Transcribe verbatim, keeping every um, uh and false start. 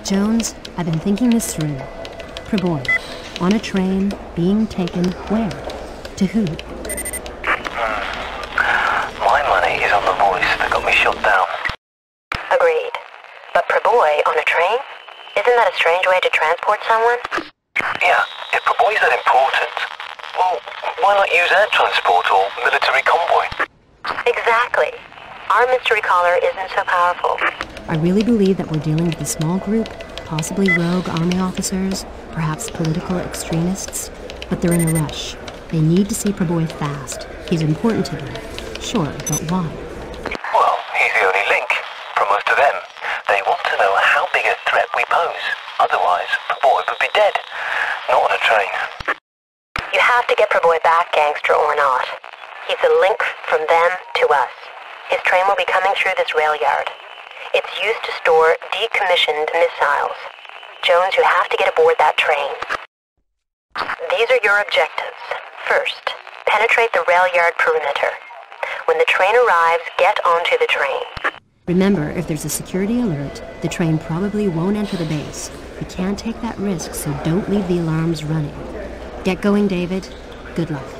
Jones, I've been thinking this through. Priboi, on a train, being taken where? To who? Hmm. My money is on the voice that got me shot down. Agreed. But Priboi on a train? Isn't that a strange way to transport someone? Yeah, if Priboi's that important, well, why not use air transport or military convoy? Exactly. Our mystery caller isn't so powerful. I really believe that we're dealing with a small group, possibly rogue army officers, perhaps political extremists, but they're in a rush. They need to see Priboi fast. He's important to them. Sure, but why? Well, he's the only link. For most of them, they want to know how big a threat we pose. Otherwise, Priboi would be dead. Not on a train. You have to get Priboi back, gangster or not. He's a link from them to us. His train will be coming through this rail yard. It's used to store decommissioned missiles. Jones, you have to get aboard that train. These are your objectives. First, penetrate the rail yard perimeter. When the train arrives, get onto the train. Remember, if there's a security alert, the train probably won't enter the base. We can't take that risk, so don't leave the alarms running. Get going, David. Good luck.